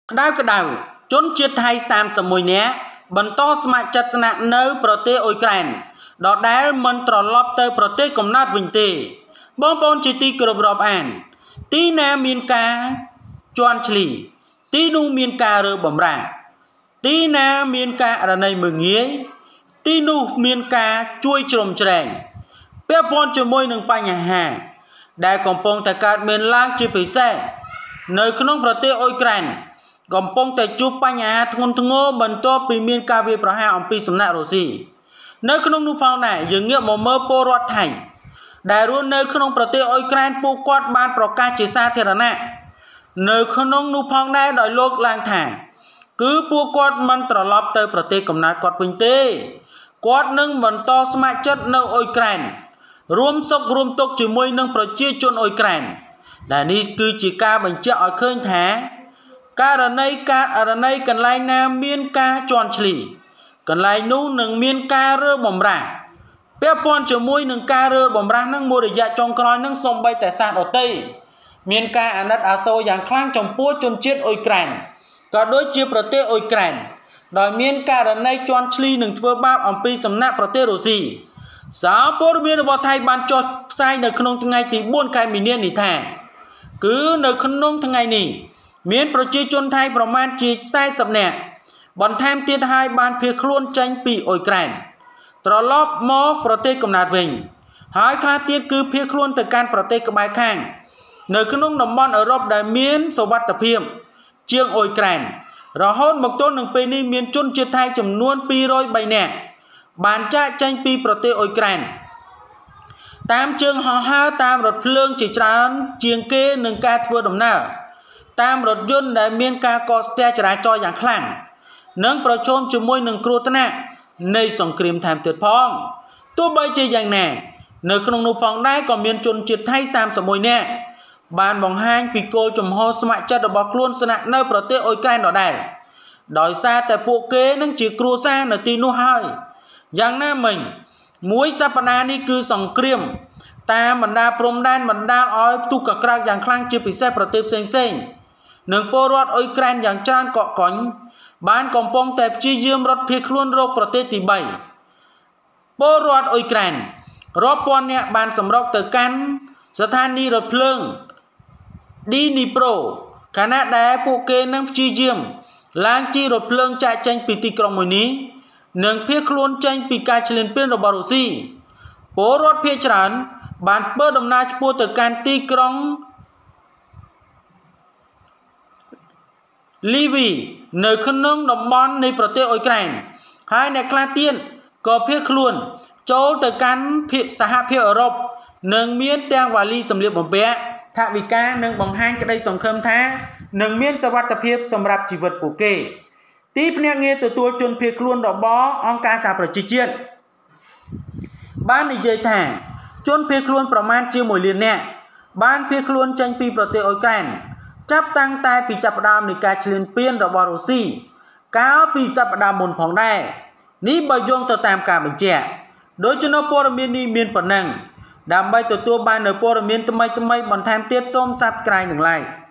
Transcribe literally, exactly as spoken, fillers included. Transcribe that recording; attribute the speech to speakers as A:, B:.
A: ក្តៅក្តៅជនជាតិថៃសាមសិបមួយនាក់បន្តស្ម័គ្រចិត្តស្នាក់នៅប្រទេសអ៊ុយក្រែនដដែលមិនត្រឡប់ទៅប្រទេសកំណើតវិញទេបងប្អូនជាទីគោរពរាប់អានទីណាមានការជន់ឈ្លីទីនោះមានការរើបំរាទីណាមានការអរណីមើងងាយទីនោះមានការជួយជ្រោមជ្រែងពាក់ព័ន្ធជាមួយនឹងបញ្ហាដែលកំពុងតែកើតមានឡើងជាពិសេសនៅក្នុងប្រទេសអ៊ុយក្រែនកំពុងតែជួបបញ្ហាធ្ងន់ធ្ងរបន្ទាប់ពីមានការវាយប្រហារអំពីសំណាក់រុស្ស៊ីនៅក្នុងនោះផងដែរយើងងាកមកមើលពលរដ្ឋថៃដែលរស់នៅក្នុងប្រទេសអ៊ុយក្រែនពួកគាត់បានប្រកាសជាសាធារណៈនៅក្នុងនោះផងដែរដោយលោកឡើងថាគឺពួកគាត់មិនត្រឡប់ទៅប្រទេសកំណើតគាត់វិញទេគាត់នឹងបន្តស្ម័គ្រចិត្តនៅអ៊ុយក្រែនរួមសុខរួមទុក្ខជាមួយនឹងប្រជាជនអ៊ុយក្រែនដែលនេះគឺជាការបញ្ជាក់ឲ្យឃើញថាករណីការអរណីកន្លែងណាមានការជន់ឈ្លីកន្លែងនោះនឹងមានការរើបំរាស់ពាក់ព័ន្ធជាមួយនឹងការរើបំរាស់នឹងមួយរយៈចុងក្រោយនឹងសូម្បីតែសាសដទៃមានការអាណិតអាសូរយ៉ាងខ្លាំងចំពោះជនជាតិអ៊ុយក្រែនក៏ដូចជាប្រទេសអ៊ុយក្រែនដោយមានករណីជន់ឈ្លីនឹងធ្វើបាបអំពីសំណាក់ប្រទេសរុស្ស៊ីសារព័ត៌មានរបស់ថៃបានចុះផ្សាយនៅក្នុងថ្ងៃទីបួនខែមីនានេះថាគឺនៅក្នុងថ្ងៃនេះមានប្រជាជនថៃប្រមាណជាសែសិបនាក់បន្ថែមទៀតហើយបានភៀសខ្លួនចេញពីអ៊ុយក្រែនត្រឡប់មកប្រទេសកំណើតវិញហើយខ្លះទៀតគឺភៀសខ្លួនទៅកាន់ប្រទេសក្បែរខាងនៅក្នុងតំបន់អឺរ៉ុបដែលមានសុវត្ថិភាពជាងអ៊ុយក្រែនរហូតមកទល់នឹងពេលនេះមានជនជាតិថៃចំនួនពីររយបីនាក់បានចាកចេញពីប្រទេសអ៊ុយក្រែនតាមជើងហោះហើរតាមរថភ្លើងជាច្រើនជាងគេនឹងការធ្វើដំណើរតាមរថយន្តដែលមានការកកស្ទះចរាចរណ៍យ៉ាងខ្លាំងនិងប្រឈមជាមួយនឹងគ្រោះថ្នាក់នៃសង្គ្រាមថែមទៀតផងទោះបីជាយ៉ាងណានៅក្នុងនោះផងដែរក៏មានជនជាតិថៃសាមសិបមួយនាក់បានបង្ហាញពីគោលជំហរស្ម័គ្រចិត្តរបស់ខ្លួនស្នាក់នៅប្រទេសអ៊ុយក្រែនដដែលដោយសារតែពួកគេនឹងជាគ្រួសារនៅទីនោះហើយយ៉ាងណាមិញមួយសប្តាហ៍នេះគឺសង្គ្រាមតាមបណ្ដាព្រំដែនបណ្ដាលឲ្យផ្ទុះកក្រើកយ៉ាងខ្លាំងជាពិសេសប្រទេសផ្សេងៗនិងពលរដ្ឋអ៊ុយក្រែនយ៉ាងច្រើនកកកុញបានកំពុងតែព្យាយាមរត់ភៀសខ្លួនរកប្រទេសទីបីពលរដ្ឋអ៊ុយក្រែនរាប់ពាន់នាក់បានសម្រុកទៅកាន់ស្ថានីយ៍រថភ្លើងឌីនីប្រូខណៈដែលពួកគេនឹងព្យាយាមឡើងជិះរថភ្លើងចាកចេញពីទីក្រុងមួយនេះនិងភៀសខ្លួនចេញពីការឈ្លានពានរបស់រុស្ស៊ីពលរដ្ឋភាគច្រើនបានធ្វើដំណើរឆ្ពោះទៅកាន់ទីក្រុងលីវីនៅក្នុងតំបន់នៃប្រទេសអ៊ុយក្រែនហើយអ្នកខ្លះទៀតក៏ភៀសខ្លួនចូលទៅកាន់សហភាពអឺរ៉ុបនិងមានទាំងវ៉ាលីសម្លៀកបំពាក់ថវិកានិងបង្ហាញក្តីសង្ឃឹមថានឹងមានសុវត្ថិភាពសម្រាប់ជីវិតពួកគេទីភ្នាក់ងារទទួលជនភៀសខ្លួនរបស់អង្គការសហប្រជាជាតិបាននិយាយថាជនភៀសខ្លួនប្រមាណជាមួយលាននាក់បានភៀសខ្លួនចេញពីប្រទេសអ៊ុយក្រែនចាប់តាំងតែពីចាប់ផ្ដើមនៃការឈ្លានពានរបស់រុស្ស៊ីកាលពីសប្តាហ៍មុនផងដែរនេះបើយោងទៅតាមការបញ្ជាក់ដោយជំនួសព័ត៌មាននេះមានប៉ុណ្ណឹងដើម្បីទទួលបាននូវព័ត៌មានថ្មីៗបន្ថែមទៀតសូម Subscribe និង Like